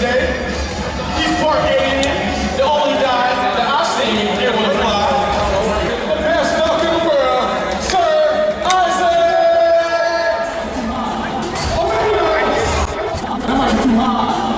today. He's Park alien, the only guy that I've seen able to fly. The best dog in the world, Sir Isaac! Oh, that might be too high.